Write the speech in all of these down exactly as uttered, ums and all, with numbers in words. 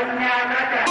والنعمة.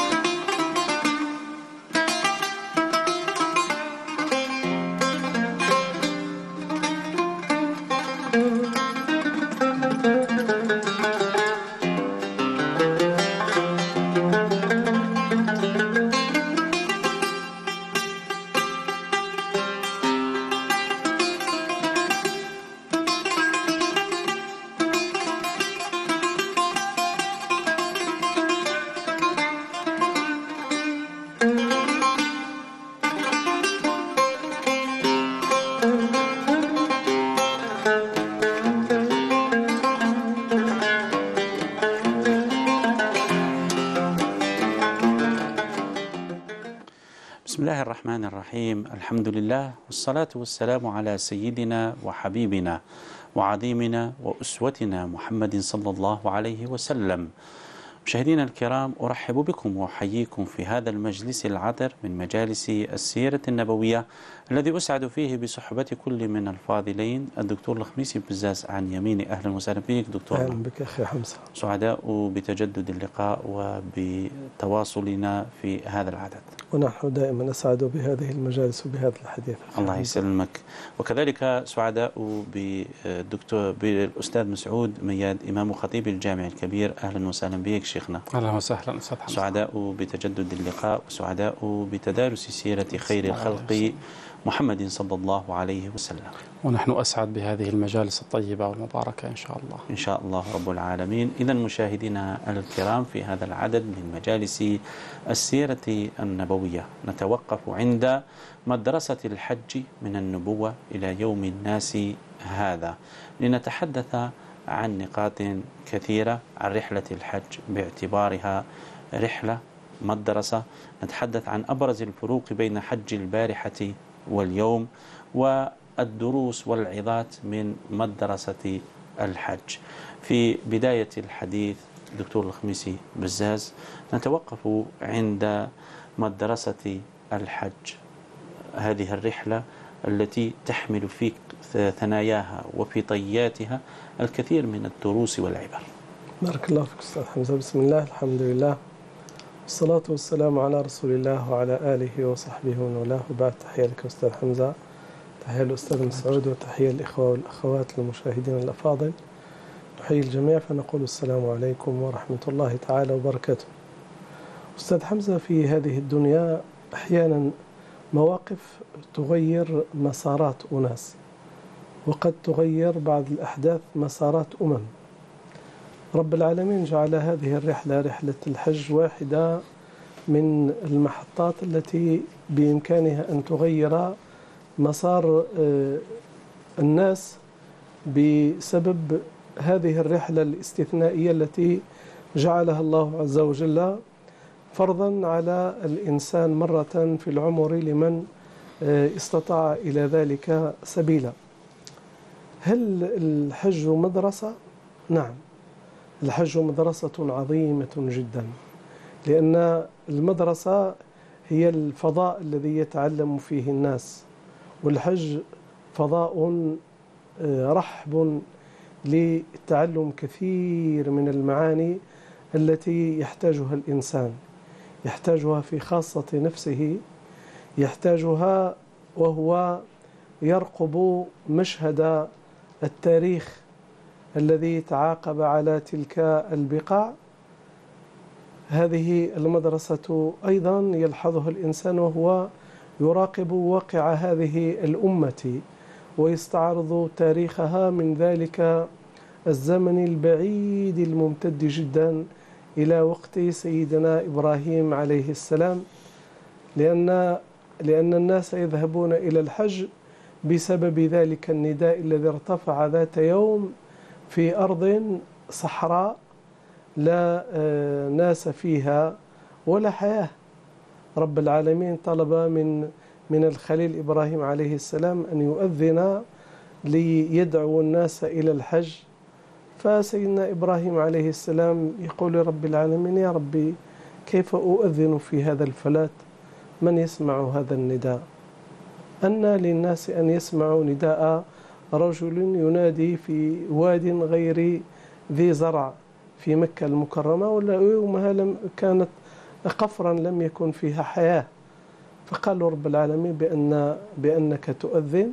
بسم الله الرحمن الرحيم. الحمد لله والصلاة والسلام على سيدنا وحبيبنا وعظيمنا وأسوتنا محمد صلى الله عليه وسلم. مشاهدينا الكرام، أرحب بكم وأحييكم في هذا المجلس العطر من مجالس السيرة النبوية، الذي أسعد فيه بصحبة كل من الفاضلين الدكتور الخميسي بزاز عن يميني. أهلا وسهلا بك دكتور. أهلا بك أخي حمزة. سعداء بتجدد اللقاء وبتواصلنا في هذا العدد، ونحن دائما أسعد بهذه المجالس وبهذا الحديث. الله يسلمك. وكذلك سعداء بالدكتور بالأستاذ مسعود مياد إمام خطيب الجامع الكبير. أهلا وسهلا بك شيخنا. أهلا وسهلا أستاذ حمزة. سعداء بتجدد اللقاء وسعداء بتدارس سيرة خير الخلق محمد صلى الله عليه وسلم، ونحن أسعد بهذه المجالس الطيبة والمباركة إن شاء الله إن شاء الله رب العالمين. إذا مشاهدينا الكرام، في هذا العدد من مجالس السيرة النبوية نتوقف عند مدرسة الحج من النبوة إلى يوم الناس هذا، لنتحدث عن نقاط كثيرة عن رحلة الحج باعتبارها رحلة مدرسة. نتحدث عن أبرز الفروق بين حج البارحة واليوم، والدروس والعظات من مدرسة الحج. في بداية الحديث دكتور الخميسي بزاز، نتوقف عند مدرسة الحج، هذه الرحلة التي تحمل في ثناياها وفي طياتها الكثير من الدروس والعبر. بارك الله فيك أستاذ حمزة. بسم الله، الحمد لله، والصلاة والسلام على رسول الله وعلى آله وصحبه ومن والاه، وبعد. تحية لك أستاذ حمزة، تحية للأستاذ مسعود، وتحية الإخوة والأخوات المشاهدين الأفاضل. نحيي الجميع فنقول السلام عليكم ورحمة الله تعالى وبركاته. أستاذ حمزة، في هذه الدنيا أحيانا مواقف تغير مسارات أناس، وقد تغير بعض الأحداث مسارات أمم. رب العالمين جعل هذه الرحلة، رحلة الحج، واحدة من المحطات التي بإمكانها أن تغير مسار الناس بسبب هذه الرحلة الاستثنائية التي جعلها الله عز وجل فرضا على الإنسان مرة في العمر لمن استطاع إلى ذلك سبيلا. هل الحج مدرسة؟ نعم، الحج مدرسة عظيمة جدا، لأن المدرسة هي الفضاء الذي يتعلم فيه الناس، والحج فضاء رحب لتعلم كثير من المعاني التي يحتاجها الإنسان، يحتاجها في خاصة نفسه، يحتاجها وهو يرقب مشهد التاريخ الذي تعاقب على تلك البقاع. هذه المدرسة أيضا يلحظها الإنسان وهو يراقب واقع هذه الأمة ويستعرض تاريخها من ذلك الزمن البعيد الممتد جدا إلى وقت سيدنا إبراهيم عليه السلام، لأن لأن الناس يذهبون إلى الحج بسبب ذلك النداء الذي ارتفع ذات يوم في أرض صحراء لا ناس فيها ولا حياة. رب العالمين طلب من من الخليل إبراهيم عليه السلام أن يؤذن ليدعو الناس إلى الحج، فسيدنا إبراهيم عليه السلام يقول لرب العالمين: يا ربي، كيف أؤذن في هذا الفلات؟ من يسمع هذا النداء؟ أن للناس أن يسمعوا نداء رجل ينادي في واد غير ذي زرع، في مكة المكرمة، ولا يومها لم كانت قفرا لم يكن فيها حياة. فقالوا رب العالمين بأن بأنك تؤذن،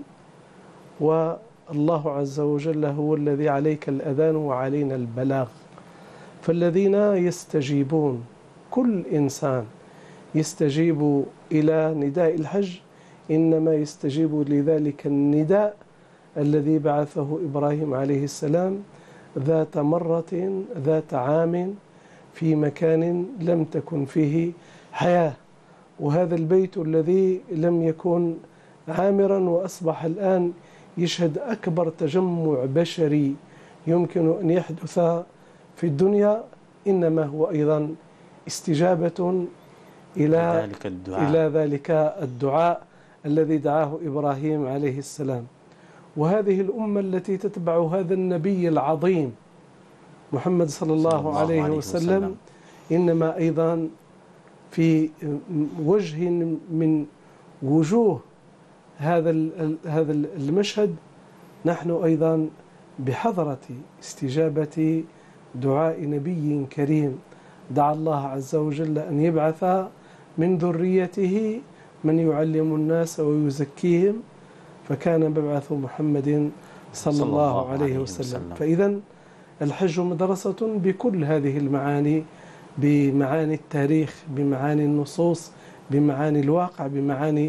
والله عز وجل هو الذي عليك الأذان وعلينا البلاغ. فالذين يستجيبون، كل إنسان يستجيب إلى نداء الحج إنما يستجيب لذلك النداء الذي بعثه إبراهيم عليه السلام ذات مرة ذات عام في مكان لم تكن فيه حياة. وهذا البيت الذي لم يكن عامرا وأصبح الآن يشهد أكبر تجمع بشري يمكن أن يحدث في الدنيا، إنما هو أيضا استجابة إلى ذلك الدعاء. إلى ذلك الدعاء الذي دعاه إبراهيم عليه السلام. وهذه الأمة التي تتبع هذا النبي العظيم محمد صلى الله, صلى الله عليه, عليه وسلم, وسلم إنما أيضا في وجه من وجوه هذا هذا المشهد نحن أيضا بحضرة استجابة دعاء نبي كريم دعا الله عز وجل أن يبعث من ذريته من يعلم الناس ويزكيهم، فكان مبعث محمد صلى, صلى الله, الله عليه, عليه وسلم, وسلم. فإذا الحج مدرسة بكل هذه المعاني، بمعاني التاريخ، بمعاني النصوص، بمعاني الواقع، بمعاني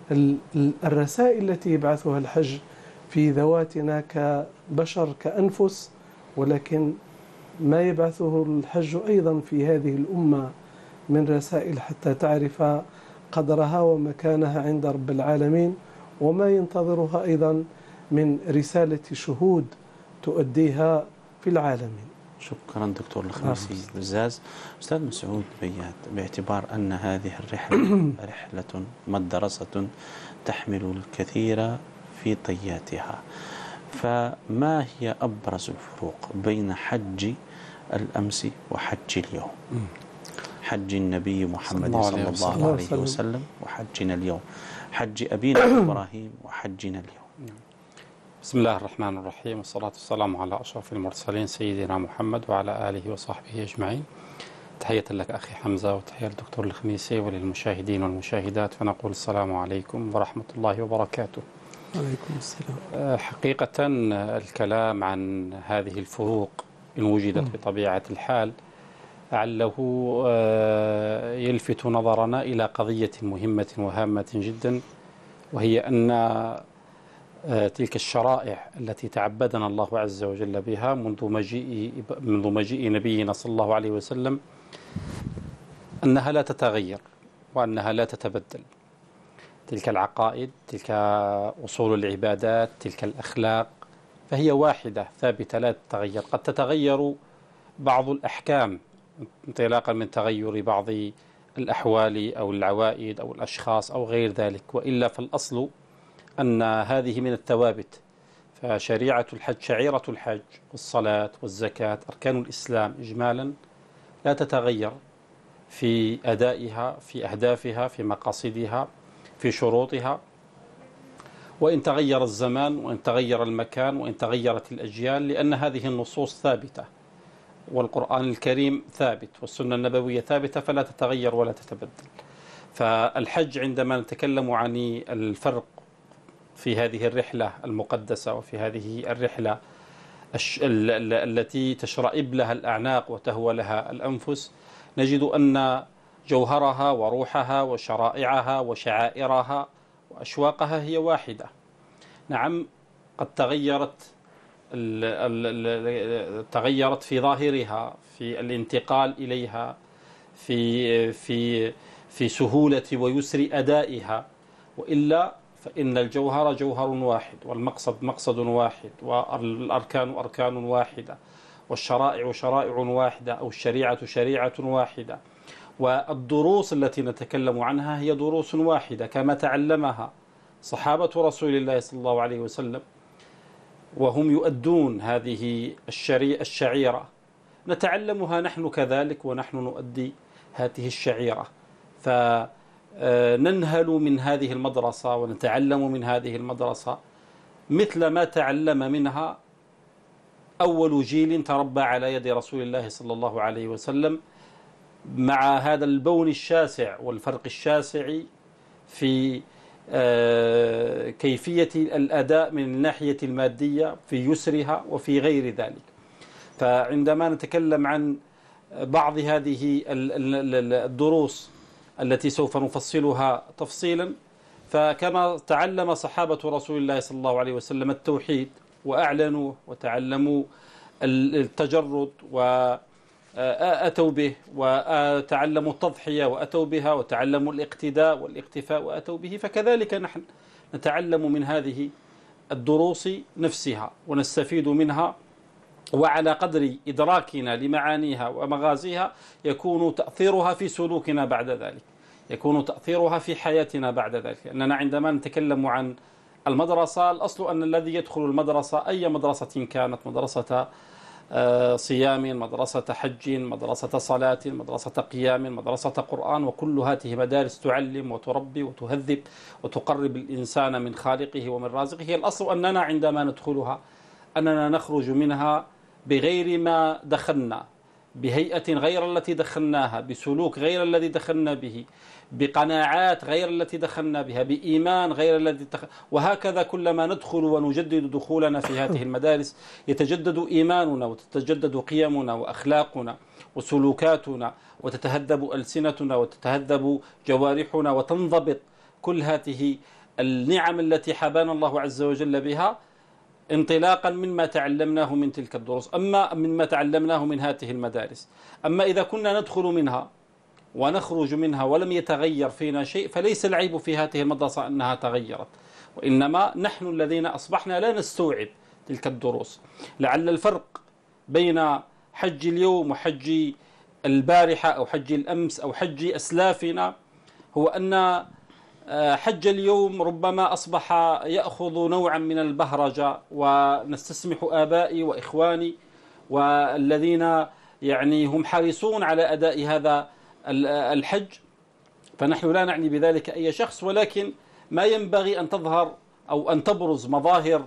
الرسائل التي يبعثها الحج في ذواتنا كبشر كأنفس، ولكن ما يبعثه الحج أيضا في هذه الأمة من رسائل حتى تعرف قدرها ومكانها عند رب العالمين، وما ينتظرها أيضا من رسالة شهود تؤديها في العالمين. شكرا دكتور الخميسي بزاز. أستاذ مسعود بيات، باعتبار أن هذه الرحلة رحلة مدرسة تحمل الكثير في طياتها، فما هي أبرز الفروق بين حج الأمس وحج اليوم؟ حج النبي محمد صلى الله عليه وسلم وحجنا اليوم، حج أبينا إبراهيم وحجنا اليوم. بسم الله الرحمن الرحيم، والصلاة والسلام على أشرف المرسلين سيدنا محمد وعلى آله وصحبه أجمعين. تحية لك أخي حمزة، وتحية للدكتور الخميسي وللمشاهدين والمشاهدات، فنقول السلام عليكم ورحمة الله وبركاته. عليكم السلام. حقيقة الكلام عن هذه الفروق إن وجدت بطبيعة الحال لعله يلفت نظرنا إلى قضية مهمة وهامة جدا، وهي أن تلك الشرائع التي تعبدنا الله عز وجل بها منذ مجيء منذ مجيء نبينا صلى الله عليه وسلم أنها لا تتغير وأنها لا تتبدل. تلك العقائد، تلك أصول العبادات، تلك الأخلاق، فهي واحدة ثابتة لا تتغير. قد تتغير بعض الأحكام انطلاقا من تغير بعض الأحوال أو العوائد أو الأشخاص أو غير ذلك، وإلا فالأصل أن هذه من الثوابت. فشريعة الحج، شعيرة الحج والصلاة والزكاة، أركان الإسلام إجمالا لا تتغير في أدائها، في أهدافها، في مقاصدها، في شروطها، وإن تغير الزمان وإن تغير المكان وإن تغيرت الأجيال، لأن هذه النصوص ثابتة، والقرآن الكريم ثابت، والسنة النبوية ثابتة، فلا تتغير ولا تتبدل. فالحج عندما نتكلم عن الفرق في هذه الرحلة المقدسة وفي هذه الرحلة التي تشرئب لها الأعناق وتهوى لها الأنفس، نجد أن جوهرها وروحها وشرائعها وشعائرها وأشواقها هي واحدة. نعم، قد تغيرت تغيرت في ظاهرها، في الانتقال إليها، في في في سهولة ويسر أدائها، وإلا فإن الجوهر جوهر واحد، والمقصد مقصد واحد، والأركان أركان واحدة، والشرائع شرائع واحدة، أو الشريعة شريعة واحدة، والدروس التي نتكلم عنها هي دروس واحدة كما تعلمها صحابة رسول الله صلى الله عليه وسلم، وهم يؤدون هذه الشعيرة، نتعلمها نحن كذلك، ونحن نؤدي هذه الشعيرة، فننهل من هذه المدرسة ونتعلم من هذه المدرسة مثل ما تعلم منها أول جيل تربى على يد رسول الله صلى الله عليه وسلم، مع هذا البون الشاسع والفرق الشاسع في كيفية الأداء من الناحية المادية في يسرها وفي غير ذلك. فعندما نتكلم عن بعض هذه الدروس التي سوف نفصلها تفصيلا، فكما تعلم صحابة رسول الله صلى الله عليه وسلم التوحيد وأعلنوه وتعلموا التجرد وأتوا به، وتعلموا التضحية وأتوا بها، وتعلموا الاقتداء والاقتفاء وأتوا به، فكذلك نحن نتعلم من هذه الدروس نفسها ونستفيد منها، وعلى قدر إدراكنا لمعانيها ومغازيها يكون تأثيرها في سلوكنا بعد ذلك، يكون تأثيرها في حياتنا بعد ذلك. لأننا عندما نتكلم عن المدرسة، الأصل أن الذي يدخل المدرسة أي مدرسة كانت، مدرسة صيام، مدرسة حج، مدرسة صلاة، مدرسة قيام، مدرسة قرآن، وكل هذه مدارس تعلم وتربي وتهذب وتقرب الإنسان من خالقه ومن رازقه. هي الأصل أننا عندما ندخلها أننا نخرج منها بغير ما دخلنا، بهيئة غير التي دخلناها، بسلوك غير الذي دخلنا به، بقناعات غير التي دخلنا بها، بإيمان غير الذي دخل. وهكذا كلما ندخل ونجدد دخولنا في هذه المدارس يتجدد إيماننا وتتجدد قيمنا وأخلاقنا وسلوكاتنا، وتتهذب ألسنتنا وتتهذب جوارحنا، وتنضبط كل هذه النعم التي حبانا الله عز وجل بها انطلاقا مما تعلمناه من تلك الدروس، أما مما تعلمناه من هذه المدارس. أما إذا كنا ندخل منها ونخرج منها ولم يتغير فينا شيء، فليس العيب في هذه المدرسة أنها تغيرت، وإنما نحن الذين أصبحنا لا نستوعب تلك الدروس. لعل الفرق بين حج اليوم وحج البارحة أو حج الأمس أو حج أسلافنا هو أن حج اليوم ربما أصبح يأخذ نوعا من البهرجة، ونستسمح آبائي وإخواني والذين يعني هم حريصون على أداء هذا الحج، فنحن لا نعني بذلك أي شخص، ولكن ما ينبغي أن تظهر أو أن تبرز مظاهر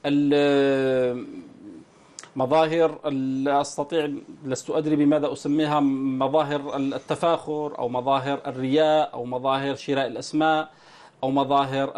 مظاهر أستطيع لست أدري بماذا أسميها، مظاهر التفاخر أو مظاهر الرياء أو مظاهر شراء الأسماء أو مظاهر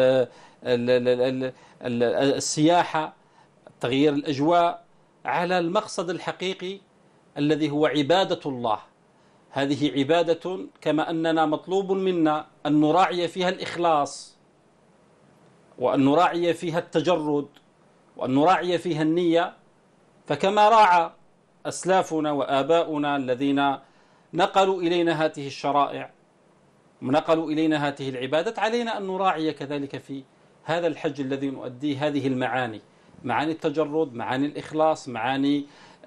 السياحة، تغيير الأجواء، على المقصد الحقيقي الذي هو عبادة الله. هذه عبادة كما أننا مطلوب منا أن نراعي فيها الإخلاص، وأن نراعي فيها التجرد، وأن نراعي فيها النية، فكما راعى أسلافنا وآباؤنا الذين نقلوا إلينا هذه الشرائع ونقلوا إلينا هذه العبادات، علينا أن نراعي كذلك في هذا الحج الذي نؤديه هذه المعاني، معاني التجرد، معاني الإخلاص، معاني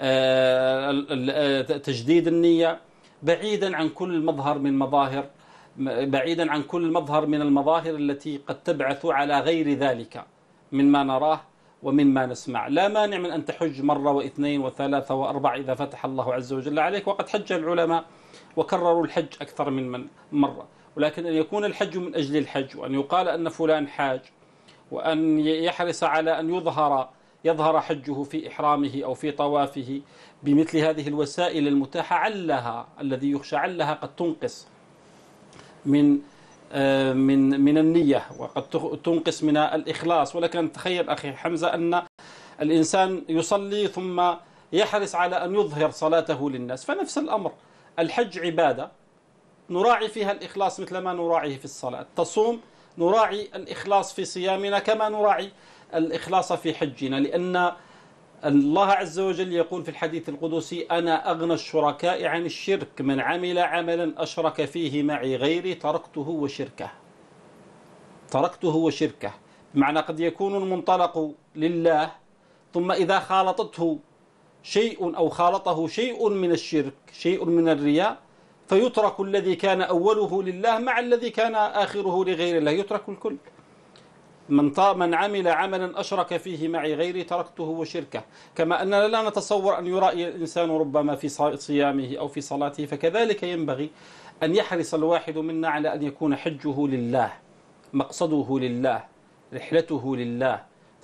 تجديد النية، بعيدا عن كل مظهر من مظاهر بعيدا عن كل مظهر من المظاهر التي قد تبعث على غير ذلك مما نراه ومما نسمع. لا مانع من أن تحج مرة واثنين وثلاثة وأربعة إذا فتح الله عز وجل عليك، وقد حج العلماء وكرروا الحج أكثر من مرة، ولكن أن يكون الحج من أجل الحج، وأن يقال أن فلان حاج، وأن يحرص على أن يظهر يظهر حجه في إحرامه أو في طوافه بمثل هذه الوسائل المتاحة، علها الذي يخشى علها قد تنقص من من من النية، وقد تنقص من الإخلاص. ولكن تخيل أخي حمزة أن الإنسان يصلي ثم يحرص على أن يظهر صلاته للناس، فنفس الأمر الحج عبادة نراعي فيها الإخلاص مثل ما نراعيه في الصلاة. تصوم نراعي الإخلاص في صيامنا كما نراعي الإخلاص في حجنا، لأن الله عز وجل يقول في الحديث القدسي: أنا أغنى الشركاء عن الشرك، من عمل عملا أشرك فيه معي غيري تركته وشركه. تركته وشركه بمعنى قد يكون المنطلق لله، ثم إذا خالطته شيء أو خالطه شيء من الشرك، شيء من الرياء، فيترك الذي كان أوله لله مع الذي كان آخره لغير الله، يترك الكل. من من عمل عملا أشرك فيه معي غيري تركته وشركه. كما أننا لا نتصور أن يرائي الإنسان ربما في صيامه أو في صلاته، فكذلك ينبغي أن يحرص الواحد منا على أن يكون حجه لله، مقصده لله، رحلته لله،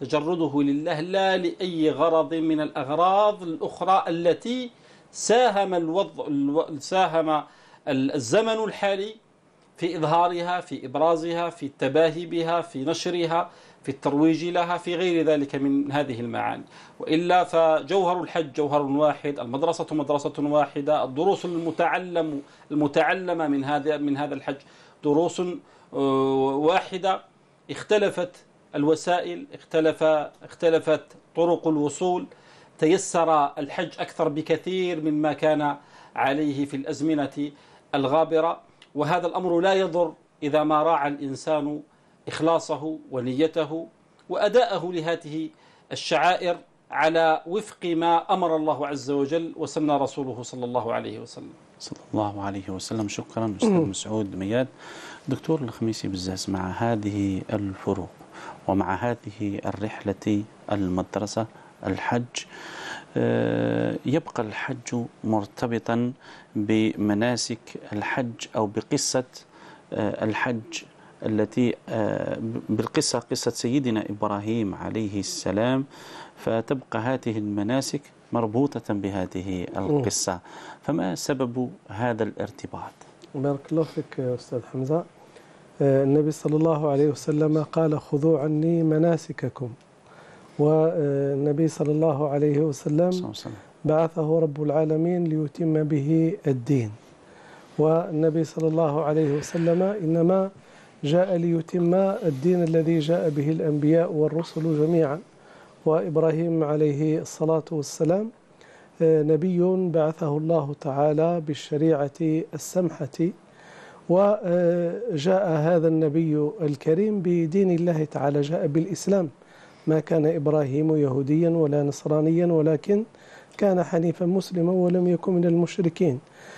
تجرده لله لا لأي غرض من الأغراض الأخرى التي ساهم الوضع ساهم الزمن الحالي في إظهارها، في إبرازها، في التباهي بها، في نشرها، في الترويج لها، في غير ذلك من هذه المعاني. وإلا فجوهر الحج جوهر واحد، المدرسة مدرسة واحدة، الدروس المتعلم المتعلمة من هذا من هذا الحج دروس واحدة. اختلفت الوسائل، اختلف اختلفت طرق الوصول، تيسر الحج أكثر بكثير مما كان عليه في الأزمنة الغابرة. وهذا الأمر لا يضر إذا ما راعى الإنسان إخلاصه ونيته وأداءه لهذه الشعائر على وفق ما أمر الله عز وجل وسن رسوله صلى الله عليه وسلم. صلى الله عليه وسلم. شكرا أستاذ مسعود مياد. دكتور الخميسي بزاز، مع هذه الفروق ومع هذه الرحلة المدرسة الحج، يبقى الحج مرتبطا بمناسك الحج أو بقصة الحج التي بالقصة قصة سيدنا إبراهيم عليه السلام، فتبقى هذه المناسك مربوطة بهذه القصة. فما سبب هذا الارتباط؟ بارك الله فيك يا أستاذ حمزة. النبي صلى الله عليه وسلم قال: خذوا عني مناسككم. والنبي صلى الله عليه وسلم بعثه رب العالمين ليتم به الدين، والنبي صلى الله عليه وسلم إنما جاء ليتم الدين الذي جاء به الأنبياء والرسل جميعا. وإبراهيم عليه الصلاة والسلام نبي بعثه الله تعالى بالشريعة السمحة، وجاء هذا النبي الكريم بدين الله تعالى، جاء بالإسلام. ما كان إبراهيم يهوديا ولا نصرانيا، ولكن كان حنيفا مسلما ولم يكن من المشركين.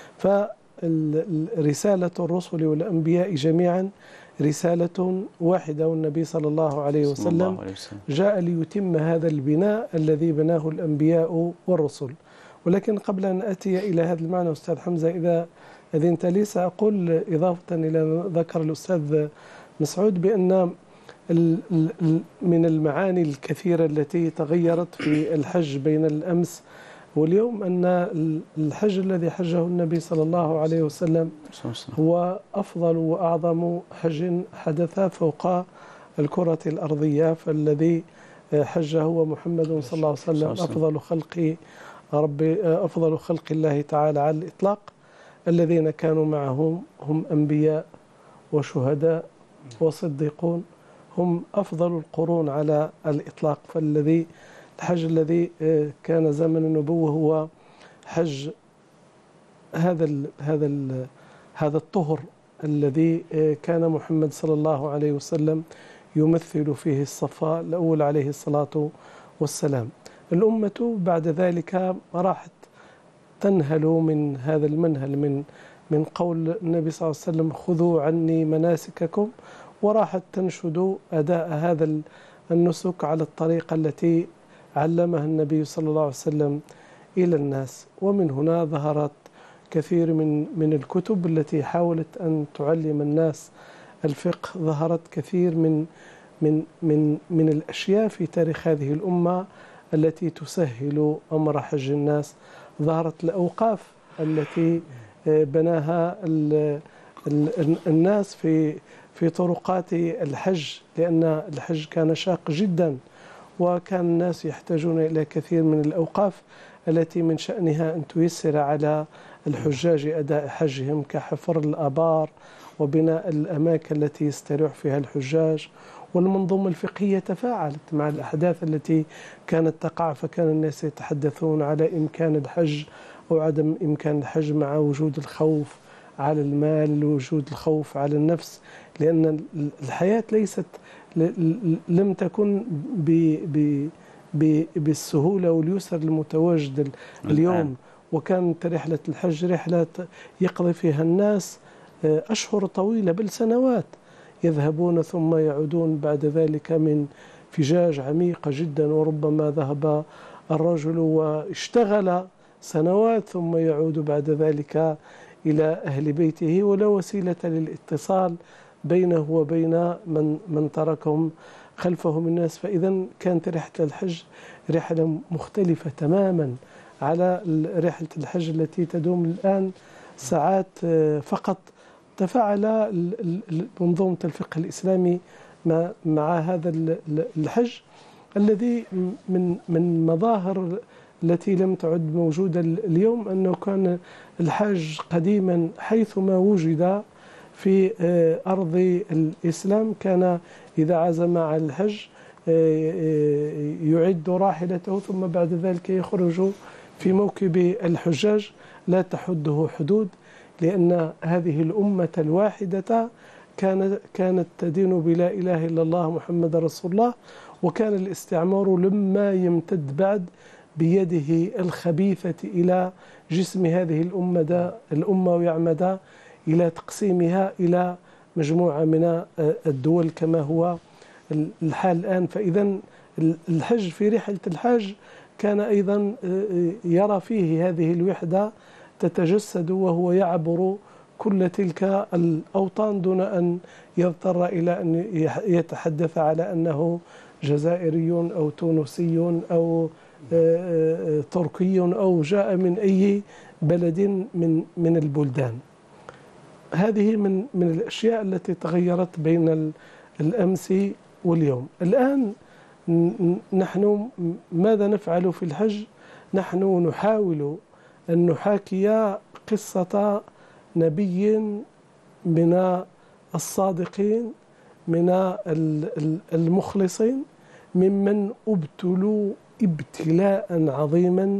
فرسالة الرسل والأنبياء جميعا رسالة واحدة، والنبي صلى الله عليه وسلم جاء ليتم هذا البناء الذي بناه الأنبياء والرسل. ولكن قبل أن أتي إلى هذا المعنى أستاذ حمزة، إذا أذنت لي سأقول إضافة إلى ذكر الأستاذ مسعود بأن من المعاني الكثيرة التي تغيرت في الحج بين الأمس واليوم أن الحج الذي حجه النبي صلى الله عليه وسلم هو أفضل وأعظم حج حدث فوق الكرة الأرضية، فالذي حجه هو محمد صلى الله عليه وسلم أفضل خلق رب أفضل خلق الله تعالى على الإطلاق. الذين كانوا معهم هم أنبياء وشهداء وصديقون، هم أفضل القرون على الإطلاق. فالذي الحج الذي كان زمن النبوة هو حج هذا ال هذا ال هذا الطهر الذي كان محمد صلى الله عليه وسلم يمثل فيه الصفاء الأول عليه الصلاة والسلام. الأمة بعد ذلك راحت تنهل من هذا المنهل من من قول النبي صلى الله عليه وسلم: خذوا عني مناسككم، وراحت تنشد أداء هذا النسك على الطريقة التي علمها النبي صلى الله عليه وسلم إلى الناس. ومن هنا ظهرت كثير من من الكتب التي حاولت أن تعلم الناس الفقه، ظهرت كثير من من من من الأشياء في تاريخ هذه الأمة التي تسهل أمر حج الناس. ظهرت الأوقاف التي بناها الناس في في طرقات الحج، لأن الحج كان شاق جدا، وكان الناس يحتاجون إلى كثير من الأوقاف التي من شأنها أن تيسر على الحجاج أداء حجهم، كحفر الآبار وبناء الأماكن التي يستريح فيها الحجاج. والمنظومة الفقهية تفاعلت مع الأحداث التي كانت تقع، فكان الناس يتحدثون على إمكان الحج أو عدم إمكان الحج مع وجود الخوف على المال، وجود الخوف على النفس، لأن الحياة ليست لم تكن بالسهولة واليسر المتواجد اليوم. وكانت رحلة الحج رحلة يقضي فيها الناس أشهر طويلة بل سنوات، يذهبون ثم يعودون بعد ذلك من فجاج عميقة جدا، وربما ذهب الرجل واشتغل سنوات ثم يعود بعد ذلك إلى أهل بيته، ولا وسيلة للاتصال بينه وبين من من تركهم خلفهم الناس. فإذا كانت رحلة الحج رحلة مختلفة تماما على رحلة الحج التي تدوم الآن ساعات فقط. تفاعل منظومة الفقه الإسلامي مع هذا الحج الذي من من مظاهر التي لم تعد موجودة اليوم، أنه كان الحاج قديما حيثما وجد في أرض الإسلام كان إذا عزم على الحج يعد راحلته ثم بعد ذلك يخرج في موكب الحجاج لا تحده حدود، لأن هذه الأمة الواحدة كانت كانت تدين بلا إله إلا الله محمد رسول الله. وكان الاستعمار لما يمتد بعد بيده الخبيثة إلى جسم هذه الأمة الأمة ويعمد إلى تقسيمها إلى مجموعة من الدول كما هو الحال الآن. فإذا الحج في رحلة الحج كان أيضا يرى فيه هذه الوحدة تتجسد وهو يعبر كل تلك الأوطان دون أن يضطر إلى أن يتحدث على أنه جزائري أو تونسي أو تركي أو جاء من أي بلد من من البلدان. هذه من من الأشياء التي تغيرت بين الأمس واليوم. الآن نحن ماذا نفعل في الحج؟ نحن نحاول أن نحاكي قصة نبي من الصادقين من المخلصين ممن ابتلوا ابتلاء عظيما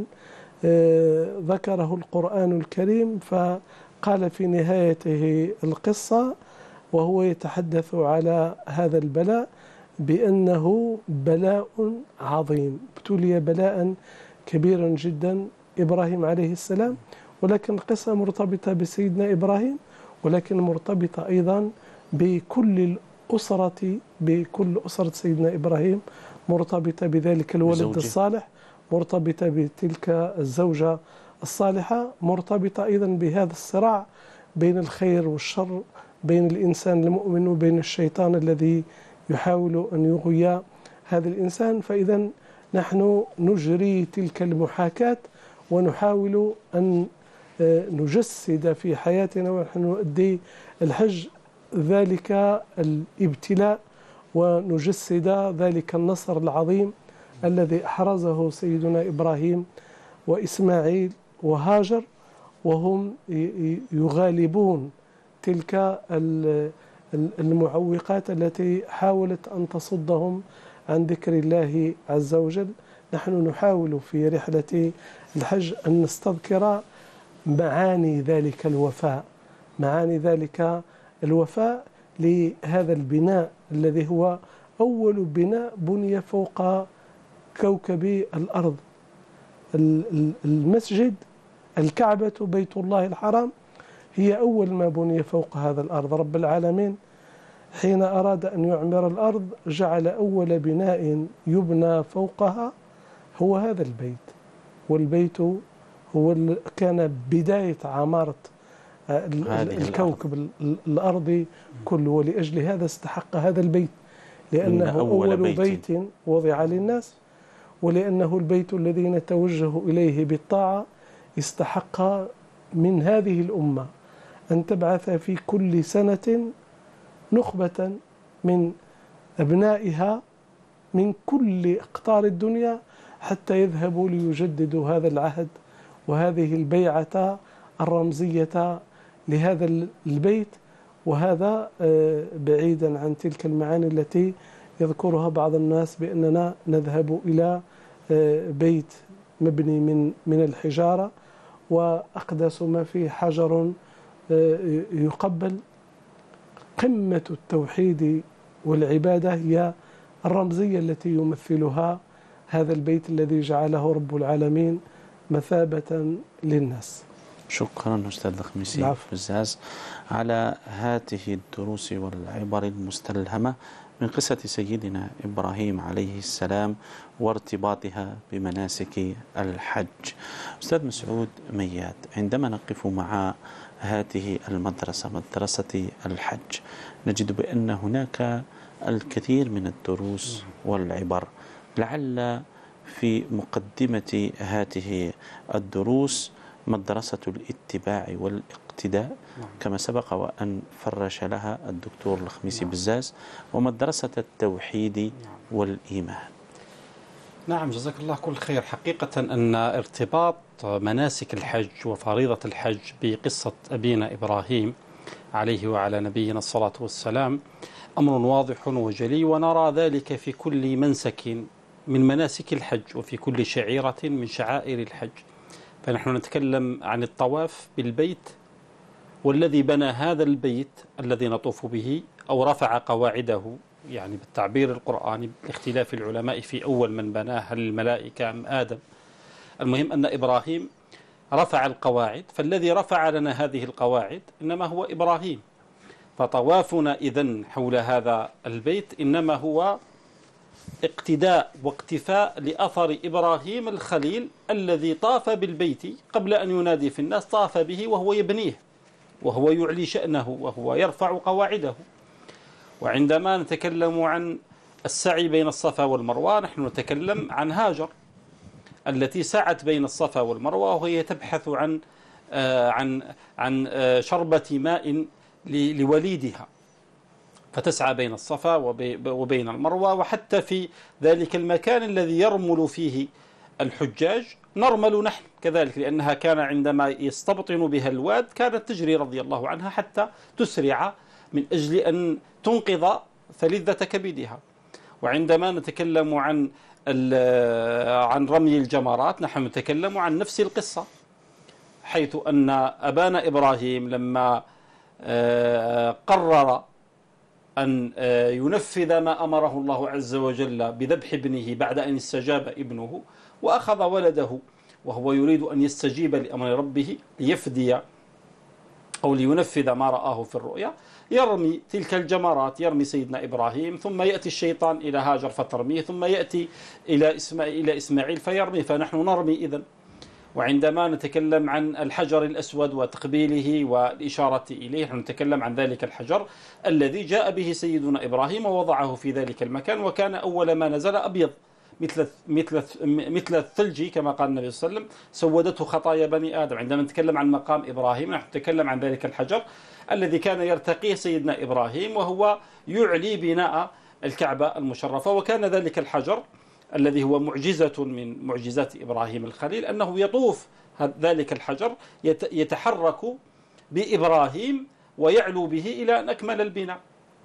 ذكره القرآن الكريم، فقال في نهايته القصة وهو يتحدث على هذا البلاء بأنه بلاء عظيم، ابتلي بلاء كبيرا جدا إبراهيم عليه السلام. ولكن القصة مرتبطة بسيدنا إبراهيم، ولكن مرتبطة أيضا بكل الأسرة بكل أسرة سيدنا إبراهيم، مرتبطة بذلك الولد بزوجي. الصالح، مرتبطة بتلك الزوجة الصالحة، مرتبطة أيضا بهذا الصراع بين الخير والشر، بين الإنسان المؤمن وبين الشيطان الذي يحاول أن يغوي هذا الإنسان. فإذا نحن نجري تلك المحاكاة ونحاول أن نجسد في حياتنا ونحن نؤدي الحج ذلك الابتلاء، ونجسد ذلك النصر العظيم الذي أحرزه سيدنا إبراهيم وإسماعيل وهاجر وهم يغالبون تلك المعوقات التي حاولت أن تصدهم عن ذكر الله عز وجل. نحن نحاول في رحلة الحج أن نستذكر معاني ذلك الوفاء، معاني ذلك الوفاء لهذا البناء الذي هو أول بناء بني فوق كوكب الأرض. المسجد الكعبة بيت الله الحرام هي أول ما بني فوق هذا الأرض. رب العالمين حين أراد أن يعمر الأرض جعل أول بناء يبنى فوقها هو هذا البيت، والبيت هو كان بداية عمارة الكوكب الأرضي كله، ولأجل هذا استحق هذا البيت لأنه أول, أول بيت. بيت وضع للناس، ولأنه البيت الذي نتوجه إليه بالطاعة. استحق من هذه الأمة أن تبعث في كل سنة نخبة من أبنائها من كل أقطار الدنيا حتى يذهبوا ليجددوا هذا العهد وهذه البيعة الرمزية لهذا البيت. وهذا بعيدا عن تلك المعاني التي يذكرها بعض الناس بأننا نذهب إلى بيت مبني من من الحجارة وأقدس ما فيه حجر يقبل. قمة التوحيد والعبادة هي الرمزية التي يمثلها هذا البيت الذي جعله رب العالمين مثابة للناس. شكرا أستاذ خميسي بزاز على هذه الدروس والعبر المستلهمة من قصة سيدنا إبراهيم عليه السلام وارتباطها بمناسك الحج. أستاذ مسعود مياد، عندما نقف مع هذه المدرسة، مدرسة الحج، نجد بأن هناك الكثير من الدروس والعبر. لعل في مقدمة هذه الدروس مدرسة الاتباع والاقتداء كما سبق وأن فرش لها الدكتور الخميسي بزاز، ومدرسة التوحيد والإيمان. نعم، جزاك الله كل خير. حقيقة أن ارتباط مناسك الحج وفريضة الحج بقصة أبينا إبراهيم عليه وعلى نبينا الصلاة والسلام أمر واضح وجلي، ونرى ذلك في كل منسك من مناسك الحج وفي كل شعيرة من شعائر الحج. فنحن نتكلم عن الطواف بالبيت، والذي بنى هذا البيت الذي نطوف به أو رفع قواعده، يعني بالتعبير القرآني باختلاف العلماء في أول من بناه، هل الملائكة أم آدم؟ المهم أن إبراهيم رفع القواعد، فالذي رفع لنا هذه القواعد إنما هو إبراهيم. فطوافنا إذن حول هذا البيت إنما هو اقتداء واقتفاء لأثر إبراهيم الخليل الذي طاف بالبيت قبل أن ينادي في الناس، طاف به وهو يبنيه وهو يعلي شأنه وهو يرفع قواعده. وعندما نتكلم عن السعي بين الصفا والمروة نحن نتكلم عن هاجر التي سعت بين الصفا والمروة وهي تبحث عن عن عن شربة ماء لوليدها، فتسعى بين الصفا وبين المروة. وحتى في ذلك المكان الذي يرمل فيه الحجاج نرمل نحن كذلك، لأنها كان عندما يستبطن بها الواد كانت تجري رضي الله عنها حتى تسرع من أجل أن تنقذ فلذة كبدها. وعندما نتكلم عن عن رمي الجمرات نحن نتكلم عن نفس القصة، حيث أن أبانا إبراهيم لما قرر أن ينفذ ما أمره الله عز وجل بذبح ابنه بعد أن استجاب ابنه، وأخذ ولده وهو يريد أن يستجيب لأمر ربه ليفدي أو لينفذ ما رآه في الرؤيا، يرمي تلك الجمرات، يرمي سيدنا إبراهيم، ثم يأتي الشيطان إلى هاجر فترميه، ثم يأتي إلى إسماعيل, إلى إسماعيل فيرمي، فنحن نرمي إذن. وعندما نتكلم عن الحجر الأسود وتقبيله والإشارة إليه نحن نتكلم عن ذلك الحجر الذي جاء به سيدنا إبراهيم ووضعه في ذلك المكان، وكان أول ما نزل أبيض مثل مثل مثل الثلج كما قال النبي صلى الله عليه وسلم، سودته خطايا بني آدم. عندما نتكلم عن مقام إبراهيم نحن نتكلم عن ذلك الحجر الذي كان يرتقيه سيدنا إبراهيم وهو يعلي بناء الكعبة المشرفة. وكان ذلك الحجر الذي هو معجزة من معجزات إبراهيم الخليل أنه يطوف ذلك الحجر يتحرك بإبراهيم ويعلو به إلى أن أكمل البناء.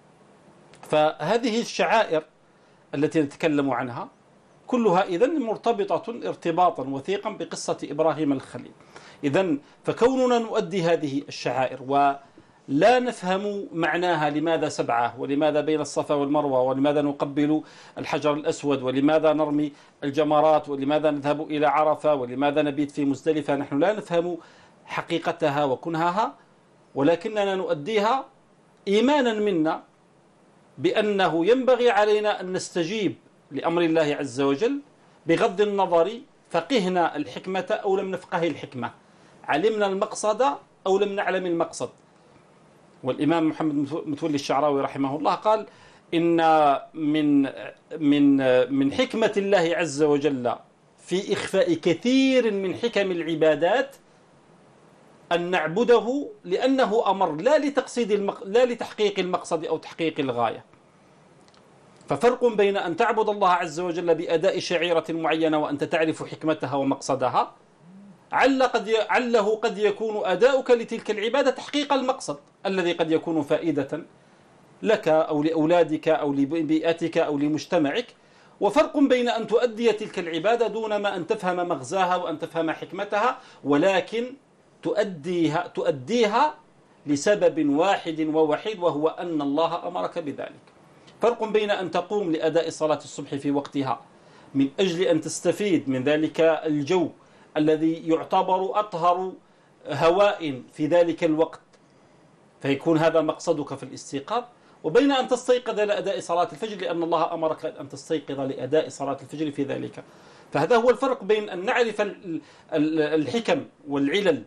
فهذه الشعائر التي نتكلم عنها كلها إذن مرتبطة ارتباطا وثيقا بقصة إبراهيم الخليل. إذن فكوننا نؤدي هذه الشعائر ولا نفهم معناها، لماذا سبعة ولماذا بين الصفا والمروة ولماذا نقبل الحجر الأسود ولماذا نرمي الجمرات ولماذا نذهب إلى عرفة ولماذا نبيت في مزدلفة، نحن لا نفهم حقيقتها وكنهاها، ولكننا نؤديها إيمانا منا بأنه ينبغي علينا أن نستجيب لأمر الله عز وجل بغض النظر فقهنا الحكمة أو لم نفقه الحكمة، علمنا المقصد أو لم نعلم المقصد. والإمام محمد متولي الشعراوي رحمه الله قال إن من من من حكمة الله عز وجل في إخفاء كثير من حكم العبادات أن نعبده لأنه أمر لا لتقصيد المق... لا لتحقيق المقصد أو تحقيق الغاية. ففرق بين أن تعبد الله عز وجل بأداء شعيرة معينة وأنت تعرف حكمتها ومقصدها، عل قد عله قد يكون أداؤك لتلك العبادة تحقيق المقصد الذي قد يكون فائدة لك أو لأولادك أو لبيئتك أو لمجتمعك، وفرق بين أن تؤدي تلك العبادة دون ما أن تفهم مغزاها وأن تفهم حكمتها، ولكن تؤديها تؤديها لسبب واحد ووحيد وهو أن الله أمرك بذلك. فرق بين أن تقوم لأداء صلاة الصبح في وقتها من أجل أن تستفيد من ذلك الجو الذي يعتبر أطهر هواء في ذلك الوقت فيكون هذا مقصدك في الاستيقاظ، وبين أن تستيقظ لأداء صلاة الفجر لأن الله أمرك أن تستيقظ لأداء صلاة الفجر في ذلك. فهذا هو الفرق بين أن نعرف الحكم والعلل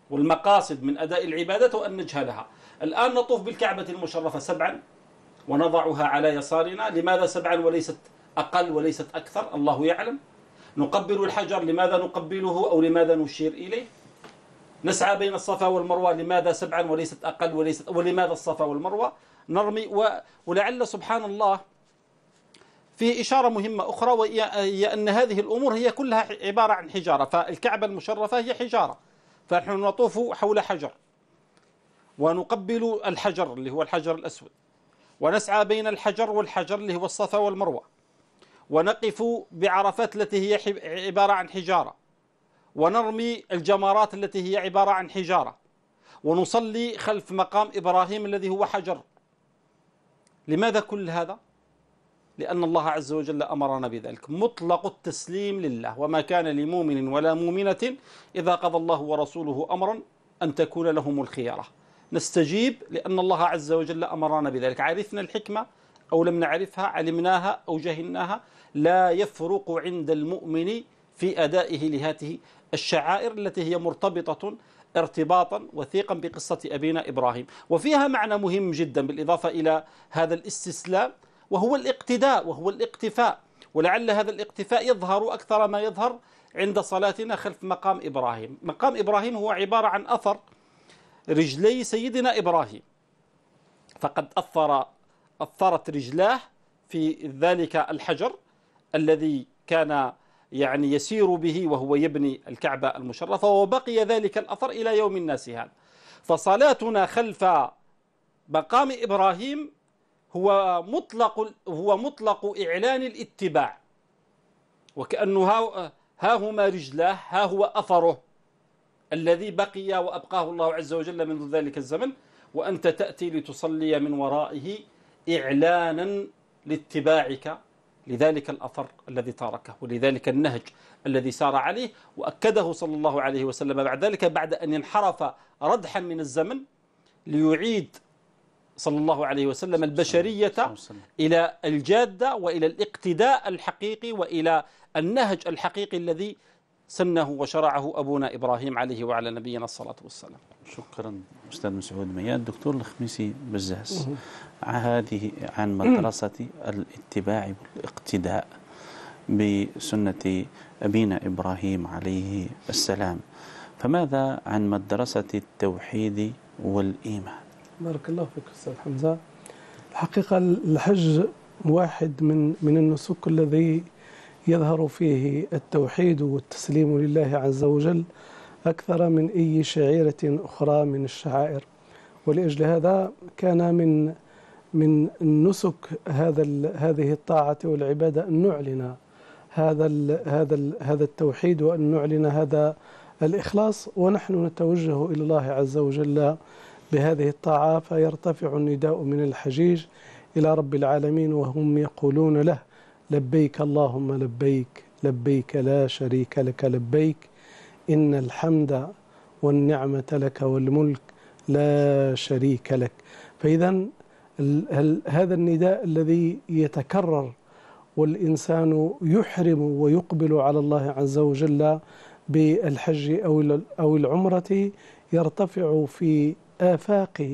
والمقاصد من أداء العبادة وأن نجهلها. الآن نطوف بالكعبة المشرفة سبعا ونضعها على يسارنا، لماذا سبعا وليست أقل وليست أكثر؟ الله يعلم. نقبل الحجر، لماذا نقبله أو لماذا نشير إليه؟ نسعى بين الصفا والمروة، لماذا سبعا وليست أقل وليست ولماذا الصفا والمروة؟ نرمي و... ولعل سبحان الله في إشارة مهمة أخرى، وهي أن هذه الأمور هي كلها عبارة عن حجارة. فالكعبة المشرفة هي حجارة، فنحن نطوف حول حجر ونقبل الحجر اللي هو الحجر الأسود، ونسعى بين الحجر والحجر اللي هو الصفا والمروة، ونقف بعرفات التي هي عبارة عن حجارة، ونرمي الجمرات التي هي عبارة عن حجارة، ونصلي خلف مقام إبراهيم الذي هو حجر. لماذا كل هذا؟ لأن الله عز وجل أمرنا بذلك. مطلق التسليم لله، وما كان لمؤمن ولا مؤمنة إذا قضى الله ورسوله أمرا أن تكون لهم الخيارة. نستجيب لأن الله عز وجل أمرنا بذلك. عرفنا الحكمة أو لم نعرفها، علمناها أو جهلناها، لا يفرق عند المؤمن في أدائه لهذه الشعائر التي هي مرتبطة ارتباطا وثيقا بقصة أبينا إبراهيم. وفيها معنى مهم جدا بالإضافة إلى هذا الاستسلام، وهو الاقتداء وهو الاقتفاء. ولعل هذا الاقتفاء يظهر أكثر ما يظهر عند صلاتنا خلف مقام إبراهيم. مقام إبراهيم هو عبارة عن أثر رجلي سيدنا إبراهيم، فقد أثر أثرت رجلاه في ذلك الحجر الذي كان يعني يسير به وهو يبني الكعبة المشرفة، وبقي ذلك الأثر إلى يوم الناس هذا. فصلاتنا خلف مقام إبراهيم هو مطلق هو مطلق إعلان الاتباع، وكأنه ها, ها هما رجلاه، ها هو أثره الذي بقي وأبقاه الله عز وجل منذ ذلك الزمن، وأنت تأتي لتصلي من ورائه إعلانا لاتباعك لذلك الأثر الذي تركه ولذلك النهج الذي سار عليه. وأكده صلى الله عليه وسلم بعد ذلك، بعد أن انحرف ردحا من الزمن، ليعيد صلى الله عليه وسلم البشرية إلى الجادة وإلى الاقتداء الحقيقي وإلى النهج الحقيقي الذي سنه وشرعه أبونا إبراهيم عليه وعلى نبينا الصلاة والسلام. شكرا أستاذ مسعود مياد. دكتور الخميسي بزاس، هذه عن مدرسة الاتباع والاقتداء بسنة أبينا إبراهيم عليه السلام، فماذا عن مدرسة التوحيد والإيمان؟ بارك الله فيك أستاذ حمزة. الحقيقة الحج واحد من من النسك الذي يظهر فيه التوحيد والتسليم لله عز وجل أكثر من أي شعيرة أخرى من الشعائر، ولأجل هذا كان من من النسك هذا هذه الطاعة والعبادة أن نعلن هذا ال هذا ال هذا التوحيد، وأن نعلن هذا الإخلاص، ونحن نتوجه إلى الله عز وجل بهذه الطاعة. فيرتفع النداء من الحجيج إلى رب العالمين وهم يقولون له: لبيك اللهم لبيك، لبيك لا شريك لك لبيك، إن الحمد والنعمة لك والملك لا شريك لك. فإذا هذا النداء الذي يتكرر والإنسان يحرم ويقبل على الله عز وجل بالحج أو العمرة يرتفع في آفاق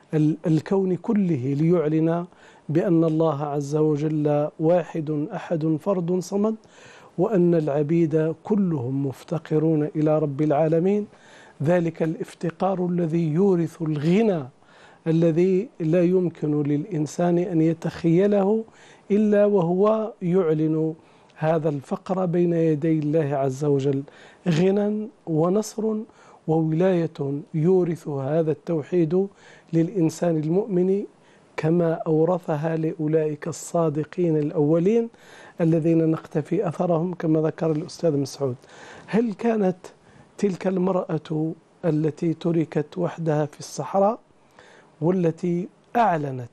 الكون كله ليعلن بأن الله عز وجل واحد أحد فرد صمد، وأن العبيد كلهم مفتقرون إلى رب العالمين. ذلك الافتقار الذي يورث الغنى الذي لا يمكن للإنسان أن يتخيله إلا وهو يعلن هذا الفقر بين يدي الله عز وجل، غنى ونصر وولاية يورث هذا التوحيد للإنسان المؤمن، كما أورثها لأولئك الصادقين الأولين الذين نقتفي أثرهم كما ذكر الأستاذ مسعود. هل كانت تلك المرأة التي تركت وحدها في الصحراء والتي أعلنت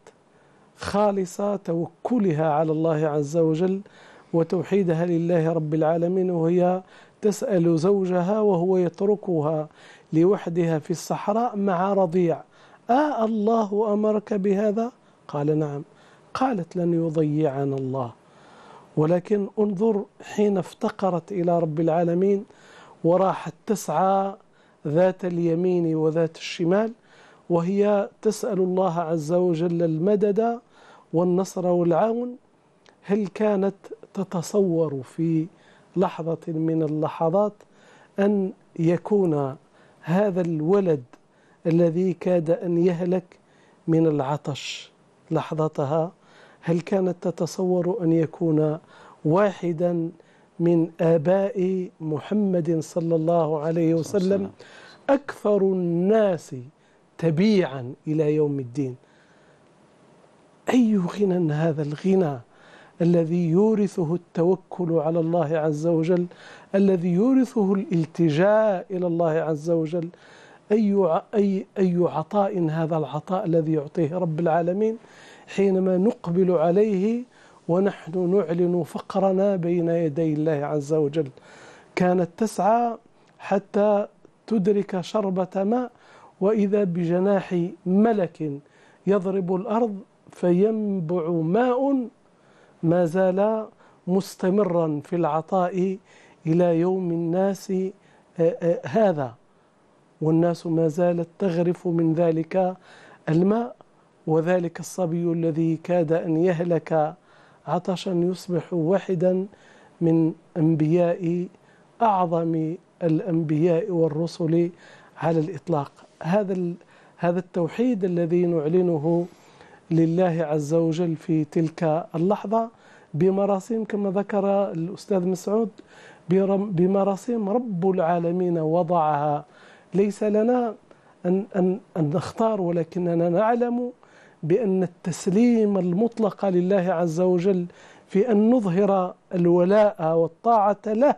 خالص توكلها على الله عز وجل وتوحيدها لله رب العالمين، وهي تسأل زوجها وهو يتركها لوحدها في الصحراء مع رضيع: آه الله أمرك بهذا؟ قال: نعم. قالت: لن يضيعنا الله. ولكن انظر حين افتقرت إلى رب العالمين وراحت تسعى ذات اليمين وذات الشمال، وهي تسأل الله عز وجل المدد والنصر والعون. هل كانت تتصور في لحظة من اللحظات أن يكون هذا الولد الذي كاد أن يهلك من العطش لحظتها، هل كانت تتصور أن يكون واحدا من آباء محمد صلى الله عليه وسلم أكثر الناس تبيعا إلى يوم الدين؟ أي غنى هذا الغنى الذي يورثه التوكل على الله عز وجل، الذي يورثه الالتجاء إلى الله عز وجل. أي أي أي عطاء هذا العطاء الذي يعطيه رب العالمين حينما نقبل عليه ونحن نعلن فقرنا بين يدي الله عز وجل. كانت تسعى حتى تدرك شربة ماء، وإذا بجناح ملك يضرب الأرض فينبع ماء ما زال مستمرا في العطاء إلى يوم الناس هذا، والناس ما زالت تغرف من ذلك الماء. وذلك الصبي الذي كاد أن يهلك عطشا يصبح واحدا من أنبياء أعظم الأنبياء والرسل على الإطلاق. هذا هذا التوحيد الذي نعلنه لله عز وجل في تلك اللحظة بمراسيم كما ذكر الأستاذ مسعود، بمراسيم رب العالمين وضعها. ليس لنا أن, أن, أن نختار، ولكننا نعلم بأن التسليم المطلق لله عز وجل في أن نظهر الولاء والطاعة له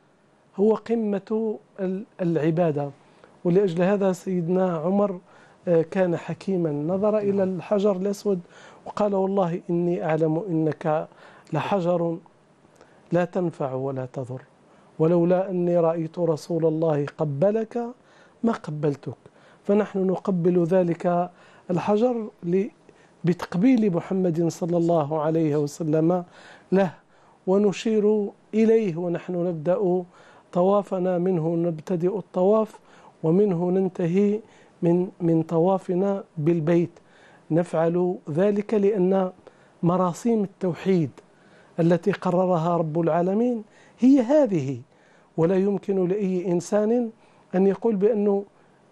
هو قمة العبادة. ولأجل هذا سيدنا عمر كان حكيما، نظر إلى الحجر الأسود وقال: والله إني أعلم إنك لحجر لا تنفع ولا تضر، ولولا أني رأيت رسول الله قبلك ما قبلتك. فنحن نقبل ذلك الحجر بتقبيل محمد صلى الله عليه وسلم له، ونشير إليه ونحن نبدأ طوافنا، منه نبتدئ الطواف ومنه ننتهي من من طوافنا بالبيت. نفعل ذلك لأن مراسيم التوحيد التي قررها رب العالمين هي هذه، ولا يمكن لأي إنسان أن يقول بأنه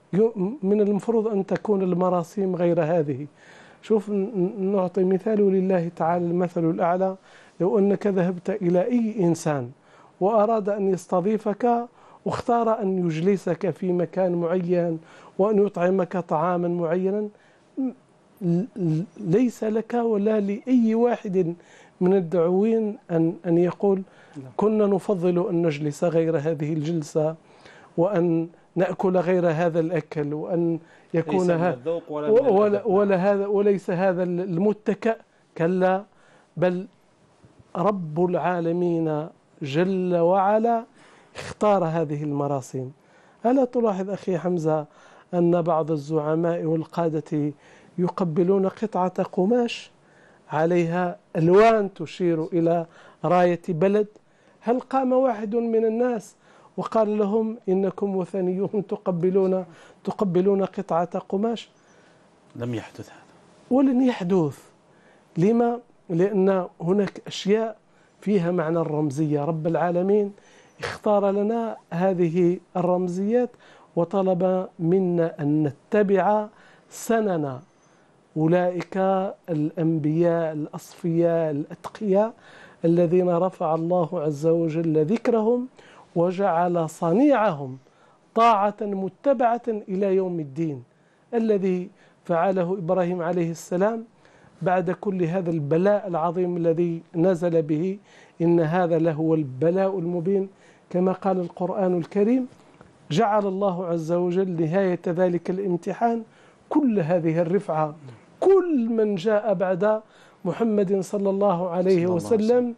من المفروض أن تكون المراسيم غير هذه. شوف، نعطي مثال لله تعالى المثل الأعلى. لو أنك ذهبت إلى أي إنسان وأراد أن يستضيفك واختار أن يجلسك في مكان معين وأن يطعمك طعاما معينا، ليس لك ولا لأي واحد من الدعوين أن أن يقول كنا نفضل أن نجلس غير هذه الجلسة، وأن نأكل غير هذا الأكل، وأن يكون هذا ولا, ولا, ولا هذا وليس هذا المتكأ. كلا، بل رب العالمين جل وعلا اختار هذه المراسيم. ألا تلاحظ أخي حمزة أن بعض الزعماء والقادة يقبلون قطعة قماش عليها ألوان تشير إلى راية بلد؟ هل قام واحد من الناس وقال لهم إنكم وثنيون تقبلون تقبلون قطعة قماش؟ لم يحدث هذا ولن يحدث. لما؟ لأن هناك أشياء فيها معنى الرمزية. رب العالمين اختار لنا هذه الرمزيات وطلب منا أن نتبع سنن أولئك الأنبياء الأصفياء الأتقياء الذين رفع الله عز وجل ذكرهم وجعل صنيعهم طاعة متبعة إلى يوم الدين، الذي فعله إبراهيم عليه السلام بعد كل هذا البلاء العظيم الذي نزل به. إن هذا لهو البلاء المبين، كما قال القرآن الكريم. جعل الله عز وجل نهاية ذلك الامتحان كل هذه الرفعة. كل من جاء بعد محمد صلى الله عليه وسلم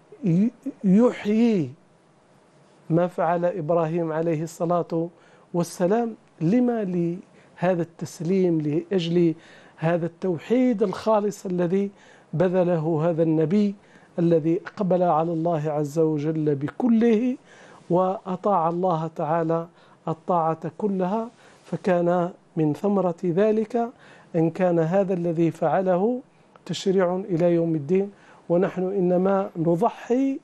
يحيي ما فعل إبراهيم عليه الصلاة والسلام. لما؟ لهذا التسليم، لأجل هذا التوحيد الخالص الذي بذله هذا النبي الذي أقبل على الله عز وجل بكله وأطاع الله تعالى الطاعة كلها، فكان من ثمرة ذلك أن كان هذا الذي فعله تشريع إلى يوم الدين، ونحن إنما نضحي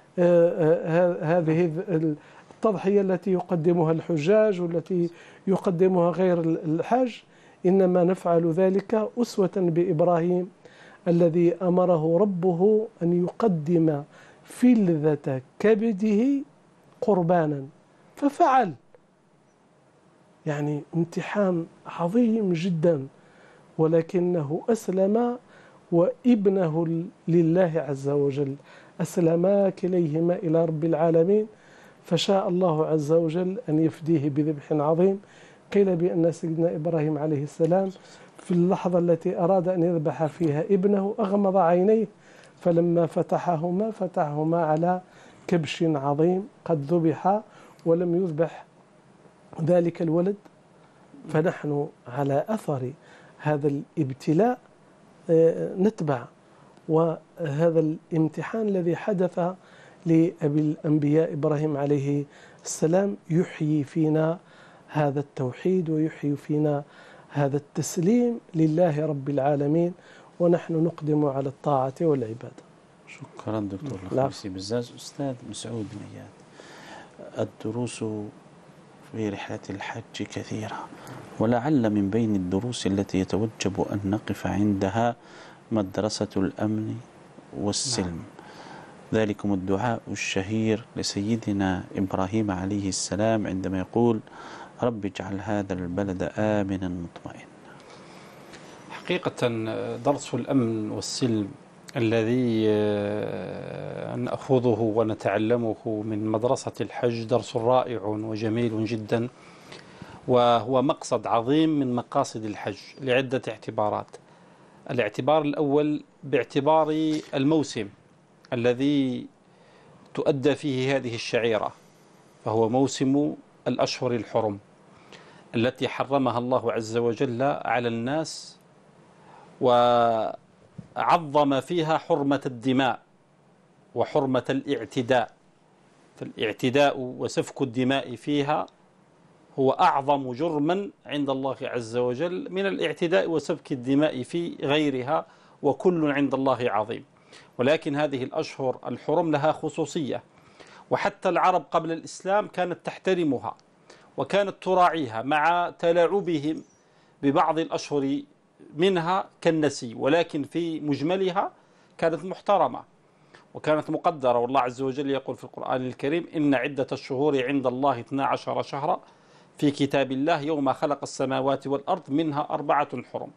هذه التضحية التي يقدمها الحجاج والتي يقدمها غير الحاج، إنما نفعل ذلك أسوة بإبراهيم الذي أمره ربه أن يقدم فلذة كبده قربانا ففعل. يعني امتحان عظيم جدا، ولكنه أسلم وابنه لله عز وجل، أسلما كليهما إلى رب العالمين، فشاء الله عز وجل أن يفديه بذبح عظيم. قيل بأن سيدنا إبراهيم عليه السلام في اللحظة التي أراد أن يذبح فيها ابنه أغمض عينيه، فلما فتحهما فتحهما على كبش عظيم قد ذبح ولم يذبح ذلك الولد. فنحن على أثر هذا الابتلاء نتبع، وهذا الامتحان الذي حدث لأبي الأنبياء إبراهيم عليه السلام يحيي فينا هذا التوحيد ويحيي فينا هذا التسليم لله رب العالمين، ونحن نقدم على الطاعة والعبادة. شكرا دكتور الخميسي بزاز. أستاذ مسعود مياد، الدروس في رحلة الحج كثيرة، ولعل من بين الدروس التي يتوجب أن نقف عندها مدرسة الأمن والسلم. نعم. ذلكم الدعاء الشهير لسيدنا إبراهيم عليه السلام عندما يقول رب اجعل هذا البلد آمنا مطمئنا. حقيقة درس الأمن والسلم الذي نأخذه ونتعلمه من مدرسة الحج درس رائع وجميل جدا، وهو مقصد عظيم من مقاصد الحج لعدة اعتبارات. الاعتبار الأول باعتبار الموسم الذي تؤدى فيه هذه الشعيرة، فهو موسم الأشهر الحرم التي حرمها الله عز وجل على الناس، وعظم فيها حرمة الدماء وحرمة الاعتداء. فالاعتداء وسفك الدماء فيها هو أعظم جرما عند الله عز وجل من الاعتداء وسفك الدماء في غيرها، وكل عند الله عظيم. ولكن هذه الأشهر الحرم لها خصوصية، وحتى العرب قبل الإسلام كانت تحترمها وكانت تراعيها مع تلاعبهم ببعض الأشهر منها كالنسي، ولكن في مجملها كانت محترمة وكانت مقدرة. والله عز وجل يقول في القرآن الكريم إن عدة الشهور عند الله اثنا عشر شهرا في كتاب الله يوم خلق السماوات والأرض منها أربعة حرم.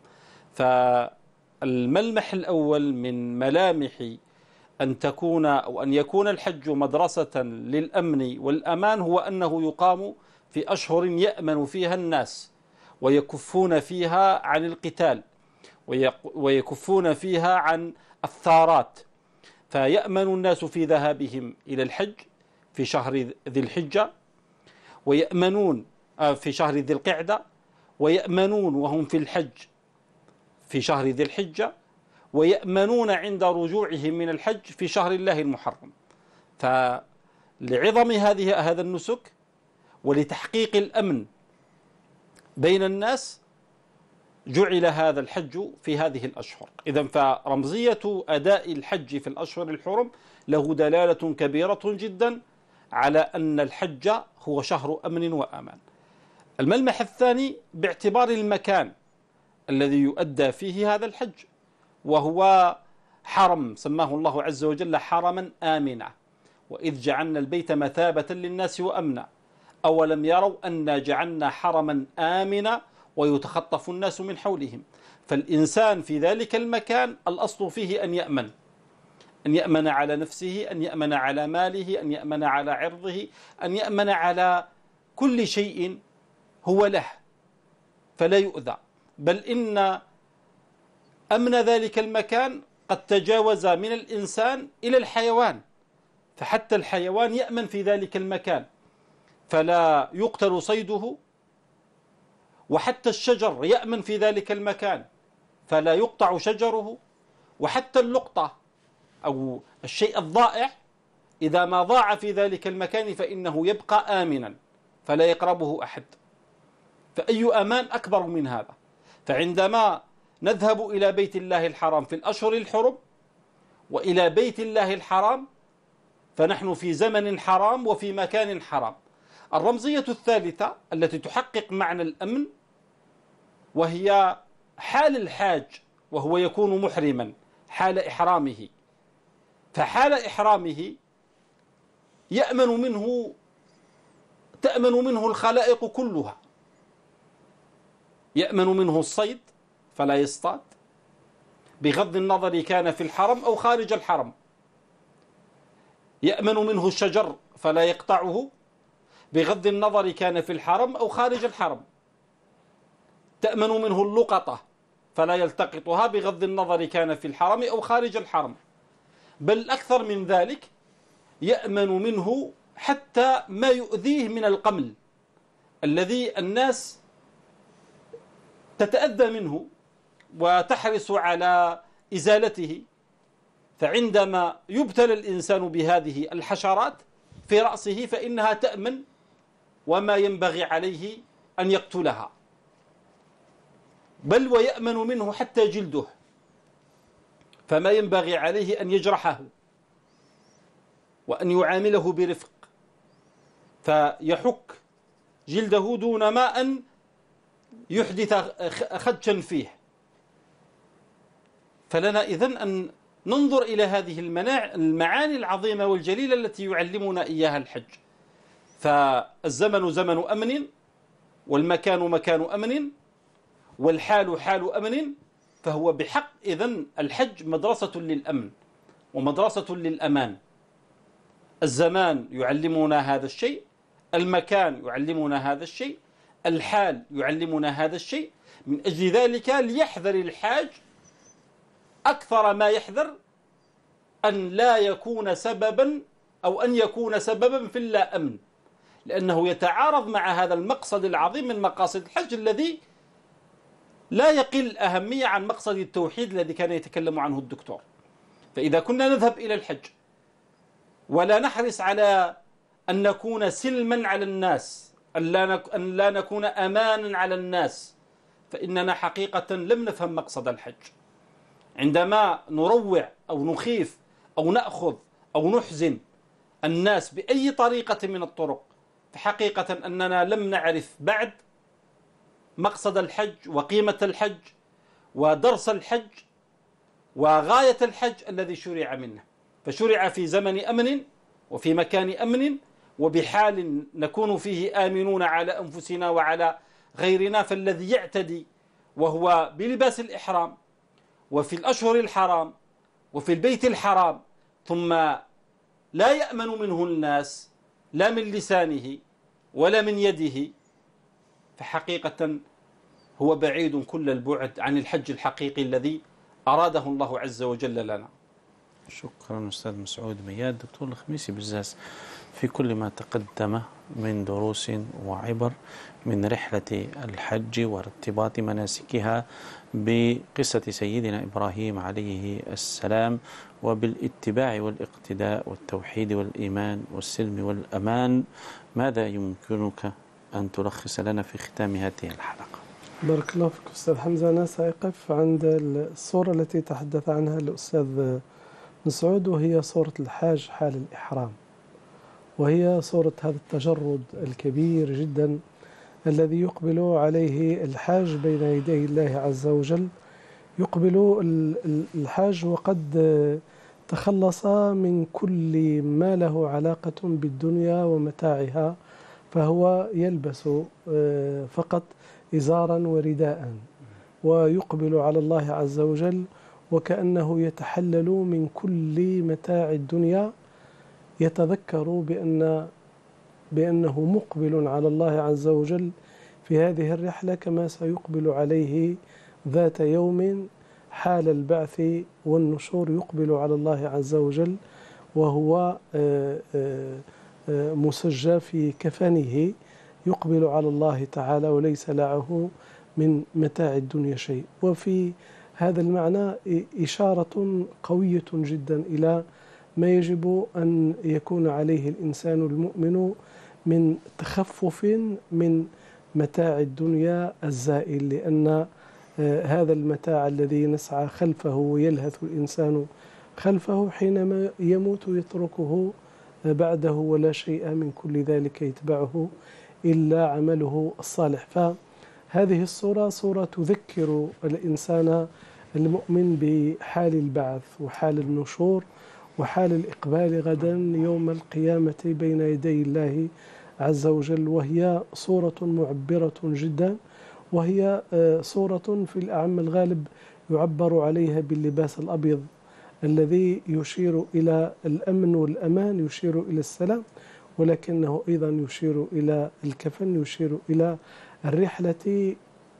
فالملمح الأول من ملامح أن تكون أو أن يكون الحج مدرسة للأمن والأمان هو أنه يقام في أشهر يأمن فيها الناس ويكفون فيها عن القتال ويكفون فيها عن الثارات، فيأمن الناس في ذهابهم إلى الحج في شهر ذي الحجة، ويأمنون في شهر ذي القعدة، ويأمنون وهم في الحج في شهر ذي الحجة، ويأمنون عند رجوعهم من الحج في شهر الله المحرم. فلعظم هذه هذا النسك ولتحقيق الأمن بين الناس جعل هذا الحج في هذه الأشهر. إذن فرمزية أداء الحج في الأشهر الحرم له دلالة كبيرة جدا على أن الحج هو شهر أمن وأمان. الملمح الثاني باعتبار المكان الذي يؤدى فيه هذا الحج، وهو حرم سماه الله عز وجل حرما آمنا، وإذ جعلنا البيت مثابة للناس وأمنا أولم يروا أنا جعلنا حرما آمنا ويتخطف الناس من حولهم. فالإنسان في ذلك المكان الأصل فيه أن يأمن، أن يأمن على نفسه، أن يأمن على ماله، أن يأمن على عرضه، أن يأمن على كل شيء هو له فلا يؤذى. بل إن أمن ذلك المكان قد تجاوز من الإنسان إلى الحيوان، فحتى الحيوان يأمن في ذلك المكان فلا يقتل صيده، وحتى الشجر يأمن في ذلك المكان فلا يقطع شجره، وحتى اللقطة أو الشيء الضائع إذا ما ضاع في ذلك المكان فإنه يبقى آمنا. فلا يقربه أحد. فأي أمان أكبر من هذا؟ فعندما نذهب إلى بيت الله الحرام في الأشهر الحرم وإلى بيت الله الحرام فنحن في زمن حرام وفي مكان حرام. الرمزية الثالثة التي تحقق معنى الأمن وهي حال الحاج وهو يكون محرما حال إحرامه. فحال إحرامه يأمن منه تأمن منه الخلائق كلها. يأمن منه الصيد فلا يصطاد بغض النظر كان في الحرم أو خارج الحرم. يأمن منه الشجر فلا يقطعه بغض النظر كان في الحرم أو خارج الحرم. تأمن منه اللقطة فلا يلتقطها بغض النظر كان في الحرم أو خارج الحرم. بل أكثر من ذلك يأمن منه حتى ما يؤذيه من القمل الذي الناس تتأذى منه وتحرص على إزالته. فعندما يبتلى الإنسان بهذه الحشرات في رأسه فإنها تأمن وما ينبغي عليه أن يقتلها. بل ويأمن منه حتى جلده فما ينبغي عليه أن يجرحه وأن يعامله برفق فيحك جلده دون ما أن يحدث خدشا فيه. فلنا إذن أن ننظر إلى هذه المعاني العظيمة والجليلة التي يعلمنا إياها الحج. فالزمن زمن أمن والمكان مكان أمن والحال حال أمن. فهو بحق إذن الحج مدرسة للأمن ومدرسة للأمان. الزمان يعلمنا هذا الشيء، المكان يعلمنا هذا الشيء، الحال يعلمنا هذا الشيء. من أجل ذلك ليحذر الحاج أكثر ما يحذر أن لا يكون سببا أو أن يكون سببا في اللا أمن، لأنه يتعارض مع هذا المقصد العظيم من مقاصد الحج الذي لا يقل أهمية عن مقصد التوحيد الذي كان يتكلم عنه الدكتور. فإذا كنا نذهب إلى الحج ولا نحرص على أن نكون سلما على الناس، أن لا نكون أمانا على الناس، فإننا حقيقة لم نفهم مقصد الحج. عندما نروع أو نخيف أو نأخذ أو نحزن الناس بأي طريقة من الطرق فحقيقة أننا لم نعرف بعد مقصد الحج وقيمة الحج ودرس الحج وغاية الحج الذي شرع منه. فشرع في زمن أمن وفي مكان أمن وبحال نكون فيه آمنون على أنفسنا وعلى غيرنا. فالذي يعتدي وهو بلباس الإحرام وفي الأشهر الحرام وفي البيت الحرام ثم لا يأمن منه الناس لا من لسانه ولا من يده فحقيقة هو بعيد كل البعد عن الحج الحقيقي الذي أراده الله عز وجل لنا. شكرا أستاذ مسعود مياد. دكتور الخميسي بزاس، في كل ما تقدم من دروس وعبر من رحلة الحج وارتباط مناسكها بقصة سيدنا إبراهيم عليه السلام وبالاتباع والاقتداء والتوحيد والإيمان والسلم والأمان، ماذا يمكنك أن تلخص لنا في ختام هذه الحلقة؟ بارك الله فيك أستاذ حمزة. أنا سأقف عند الصورة التي تحدث عنها الأستاذ مسعود وهي صورة الحاج حال الإحرام، وهي صورة هذا التجرد الكبير جدا الذي يقبل عليه الحاج بين يدي الله عز وجل. يقبل الحاج وقد تخلص من كل ما له علاقة بالدنيا ومتاعها، فهو يلبس فقط إزارا ورداء ويقبل على الله عز وجل وكأنه يتحلل من كل متاع الدنيا، يتذكر بأن بأنه مقبل على الله عز وجل في هذه الرحلة كما سيقبل عليه ذات يوم حال البعث والنشور. يقبل على الله عز وجل وهو مسجى في كفنه، يقبل على الله تعالى وليس معه من متاع الدنيا شيء. وفي هذا المعنى إشارة قوية جدا إلى ما يجب أن يكون عليه الإنسان المؤمن من تخفف من متاع الدنيا الزائل، لأن هذا المتاع الذي نسعى خلفه ويلهث الإنسان خلفه حينما يموت يتركه بعده ولا شيء من كل ذلك يتبعه إلا عمله الصالح. فهذه الصورة صورة تذكر الإنسان المؤمن بحال البعث وحال النشور وحال الإقبال غدا يوم القيامة بين يدي الله عز وجل، وهي صورة معبرة جدا، وهي صورة في الأعم الغالب يعبر عليها باللباس الأبيض الذي يشير إلى الأمن والأمان، يشير إلى السلام، ولكنه أيضا يشير إلى الكفن، يشير إلى الرحلة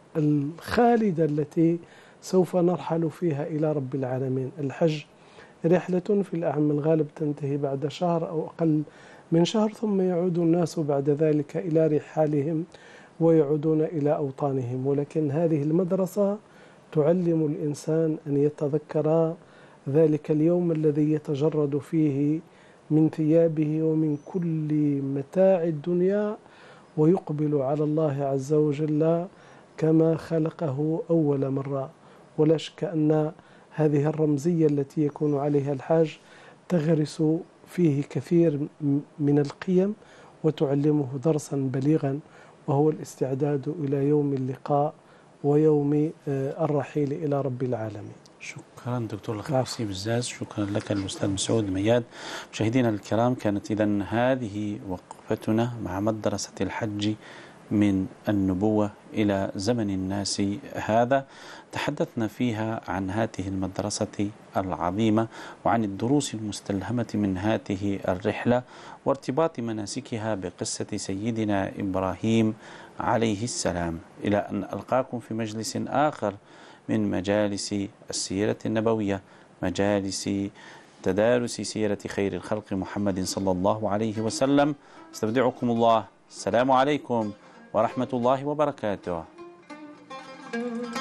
الخالدة التي سوف نرحل فيها إلى رب العالمين. الحج رحلة في الأعم الغالب تنتهي بعد شهر أو أقل من شهر، ثم يعود الناس بعد ذلك إلى رحالهم ويعودون إلى أوطانهم، ولكن هذه المدرسة تعلم الإنسان أن يتذكر ذلك اليوم الذي يتجرد فيه من ثيابه ومن كل متاع الدنيا ويقبل على الله عز وجل كما خلقه أول مرة. ولا شك أن هذه الرمزية التي يكون عليها الحاج تغرس فيه كثير من القيم وتعلمه درسا بليغا، وهو الاستعداد إلى يوم اللقاء ويوم الرحيل إلى رب العالمين. شكرا دكتور الخميسي بزاز، شكرا لك الأستاذ مسعود مياد. مشاهدينا الكرام، كانت إذن هذه وقفتنا مع مدرسة الحج من النبوة إلى زمن الناس هذا. تحدثنا فيها عن هذه المدرسة العظيمة وعن الدروس المستلهمة من هذه الرحلة وارتباط مناسكها بقصة سيدنا إبراهيم عليه السلام. إلى أن ألقاكم في مجلس آخر من مجالس السيرة النبوية، مجالس تدارس سيرة خير الخلق محمد صلى الله عليه وسلم. استودعكم الله، السلام عليكم ورحمة الله وبركاته.